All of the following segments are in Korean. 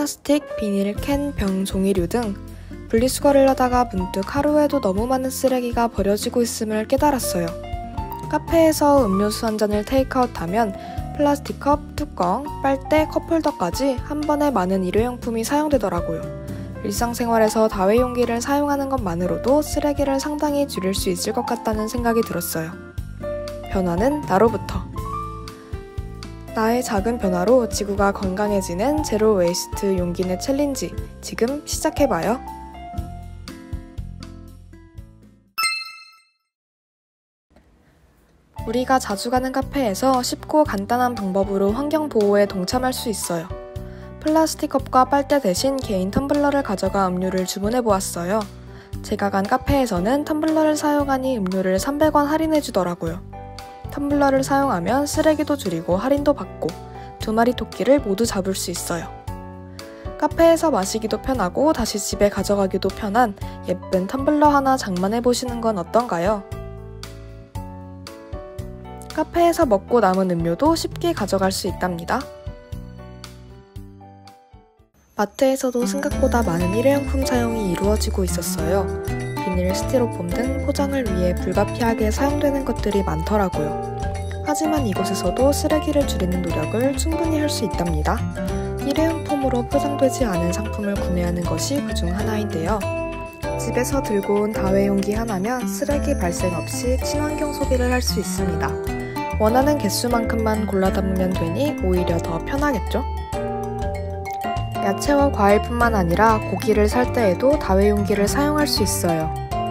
플라스틱, 비닐, 캔, 병, 종이류 등 분리수거를 하다가 문득 하루에도 너무 많은 쓰레기가 버려지고 있음을 깨달았어요. 카페에서 음료수 한 잔을 테이크아웃하면 플라스틱 컵, 뚜껑, 빨대, 컵홀더까지 한 번에 많은 일회용품이 사용되더라고요. 일상생활에서 다회용기를 사용하는 것만으로도 쓰레기를 상당히 줄일 수 있을 것 같다는 생각이 들었어요. 변화는 나로부터. 나의 작은 변화로 지구가 건강해지는 제로 웨이스트 용기 내 챌린지, 지금 시작해봐요. 우리가 자주 가는 카페에서 쉽고 간단한 방법으로 환경보호에 동참할 수 있어요. 플라스틱 컵과 빨대 대신 개인 텀블러를 가져가 음료를 주문해보았어요. 제가 간 카페에서는 텀블러를 사용하니 음료를 300원 할인해주더라고요. 텀블러를 사용하면 쓰레기도 줄이고 할인도 받고 2마리 토끼를 모두 잡을 수 있어요. 카페에서 마시기도 편하고 다시 집에 가져가기도 편한 예쁜 텀블러 하나 장만해보시는 건 어떤가요? 카페에서 먹고 남은 음료도 쉽게 가져갈 수 있답니다. 마트에서도 생각보다 많은 일회용품 사용이 이루어지고 있었어요. 비닐, 스티로폼 등 포장을 위해 불가피하게 사용되는 것들이 많더라고요. 하지만 이곳에서도 쓰레기를 줄이는 노력을 충분히 할 수 있답니다. 일회용품으로 포장되지 않은 상품을 구매하는 것이 그중 하나인데요. 집에서 들고 온 다회용기 하나면 쓰레기 발생 없이 친환경 소비를 할 수 있습니다. 원하는 개수만큼만 골라 담으면 되니 오히려 더 편하겠죠? 야채와 과일뿐만 아니라 고기를 살 때에도 다회용기를 사용할 수 있어요.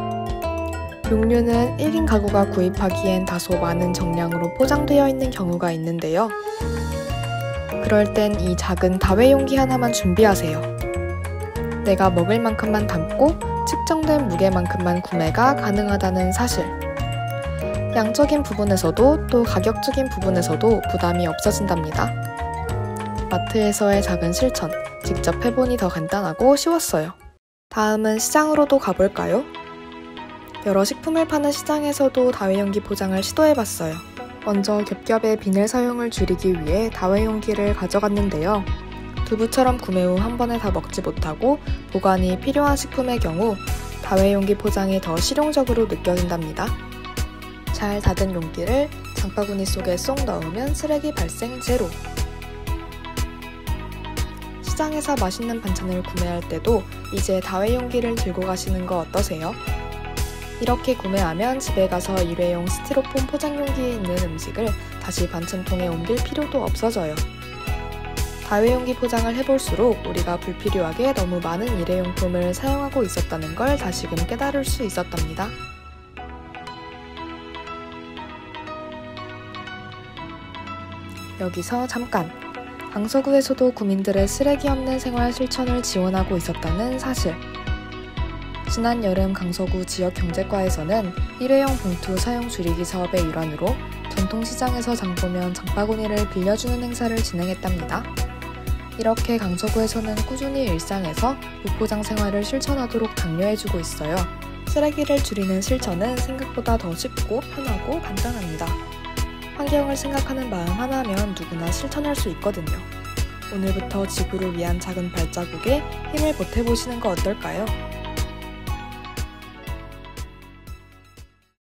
용류는 1인 가구가 구입하기엔 다소 많은 정량으로 포장되어 있는 경우가 있는데요. 그럴 땐 이 작은 다회용기 하나만 준비하세요. 내가 먹을 만큼만 담고 측정된 무게만큼만 구매가 가능하다는 사실. 양적인 부분에서도 또 가격적인 부분에서도 부담이 없어진답니다. 마트에서의 작은 실천, 직접 해보니 더 간단하고 쉬웠어요. 다음은 시장으로도 가볼까요? 여러 식품을 파는 시장에서도 다회용기 포장을 시도해봤어요. 먼저 겹겹의 비닐 사용을 줄이기 위해 다회용기를 가져갔는데요. 두부처럼 구매 후 한 번에 다 먹지 못하고 보관이 필요한 식품의 경우 다회용기 포장이 더 실용적으로 느껴진답니다. 잘 닫은 용기를 장바구니 속에 쏙 넣으면 쓰레기 발생 제로. 시장에서 맛있는 반찬을 구매할 때도 이제 다회용기를 들고 가시는 거 어떠세요? 이렇게 구매하면 집에 가서 일회용 스티로폼 포장용기에 있는 음식을 다시 반찬통에 옮길 필요도 없어져요. 다회용기 포장을 해볼수록 우리가 불필요하게 너무 많은 일회용품을 사용하고 있었다는 걸 다시금 깨달을 수 있었답니다. 여기서 잠깐! 강서구에서도 구민들의 쓰레기 없는 생활 실천을 지원하고 있었다는 사실. 지난 여름 강서구 지역경제과에서는 일회용 봉투 사용 줄이기 사업의 일환으로 전통시장에서 장보면 장바구니를 빌려주는 행사를 진행했답니다. 이렇게 강서구에서는 꾸준히 일상에서 무포장 생활을 실천하도록 장려해주고 있어요. 쓰레기를 줄이는 실천은 생각보다 더 쉽고 편하고 간단합니다. 환경을 생각하는 마음 하나면 누구나 실천할 수 있거든요. 오늘부터 지구를 위한 작은 발자국에 힘을 보태보시는 거 어떨까요?